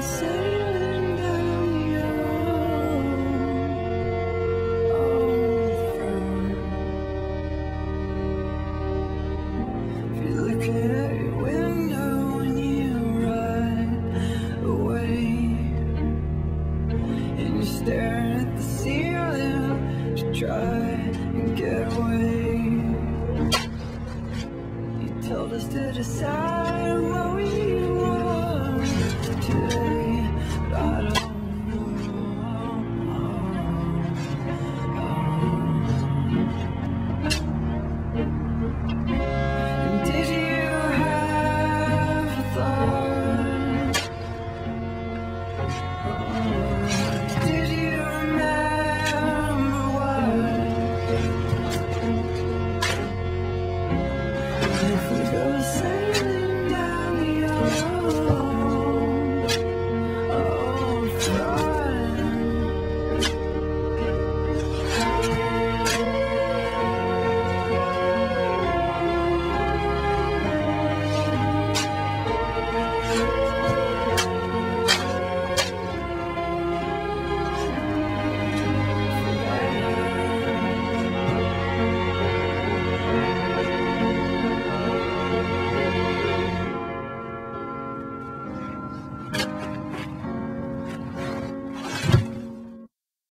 sailing down your old friend. If you're looking at your window when you ride away, and you're staring at the ceiling to try and get away. You told us to decide